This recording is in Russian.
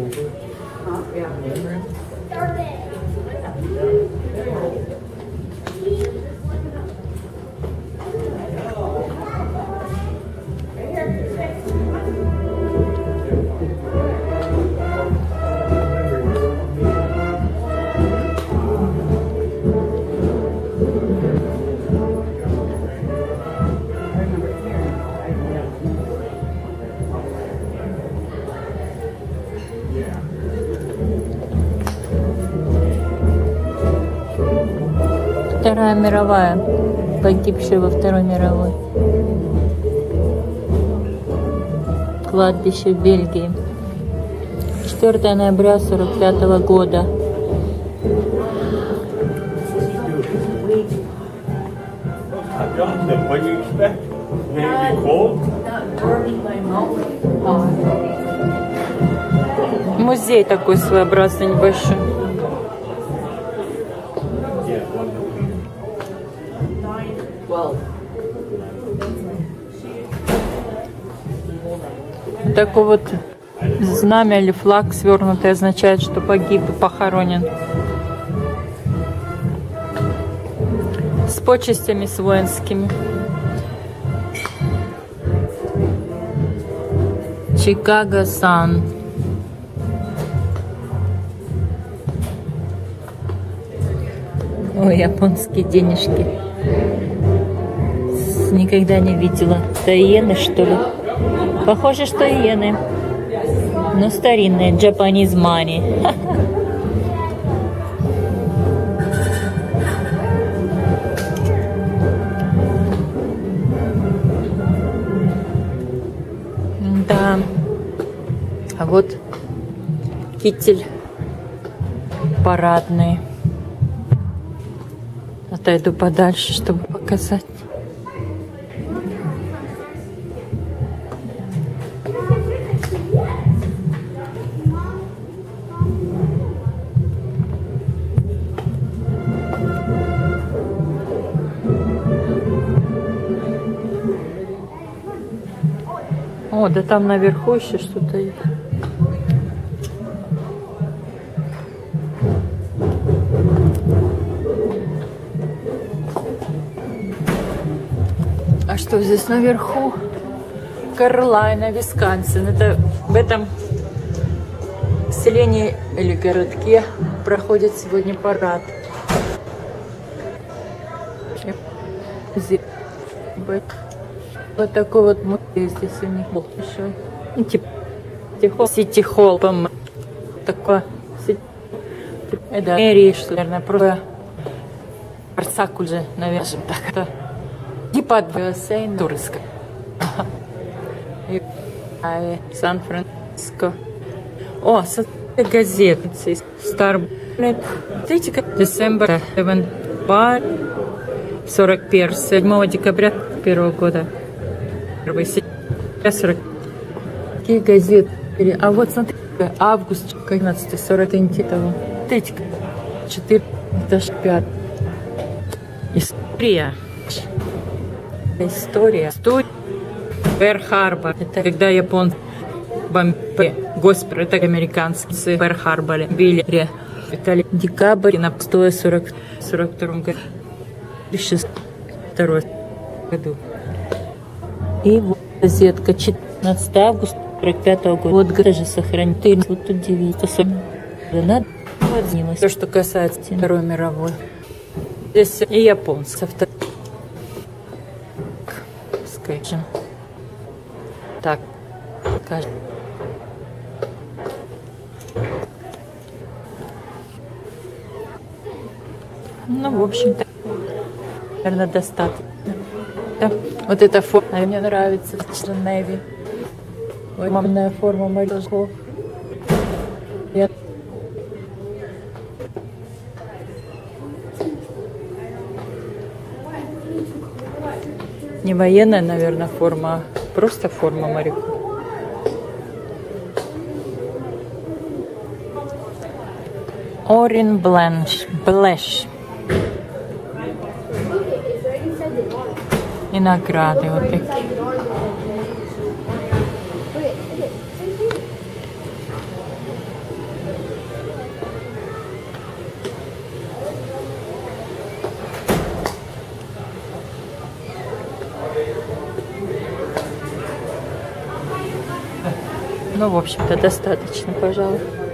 Вторая мировая, погибшие во Второй мировой. Кладбище в Бельгии. 4 ноября 1945 года. Музей такой своеобразный, небольшой. Такой вот знамя или флаг свернутый означает, что погиб и похоронен. С почестями, с воинскими. Чикаго-сан. Ой, японские денежки. Никогда не видела. Это иены, что ли? Похоже, что иены. Но старинные. Japanese money. Да. А вот китель парадный. Отойду подальше, чтобы показать. О, да там наверху еще что-то есть. А что здесь наверху? Карлайна, Висконсин. Это в этом селении или городке проходит сегодня парад. Вот такой вот музей здесь у них большой. И типа сити-холл. Такое это мэрия, что, наверное, просто Арцак уже, наверное, так это типа бассейн турска. Сан-Франциско. О, газета. Старбнет. Видите, как December 7 Bar 41. 7 декабря 1 года. 40. Какие газеты? А вот смотрите, август 15, 40 того. Смотрите, 4, 5. История. История. Перл-Харбор. Это когда японцы бомбили госпиталь, это американские в Перл-Харборе били. Италия. Декабрь на 42 году. 2002 году. И вот газетка 14 августа 45 года. Вот даже сохранить. Вот удивительно. Надо поднялось. То, что касается Второй мировой. Здесь и японцев. Скажем. Так. Скажем. Ну, в общем-то, наверное, достаточно. Да. Вот эта форма мне нравится. Нэви. Мамная форма моряков. Не военная, наверное, форма, а просто форма моряков. Орин Блэш. И награды вот такие. Ну, в общем-то, достаточно, пожалуй.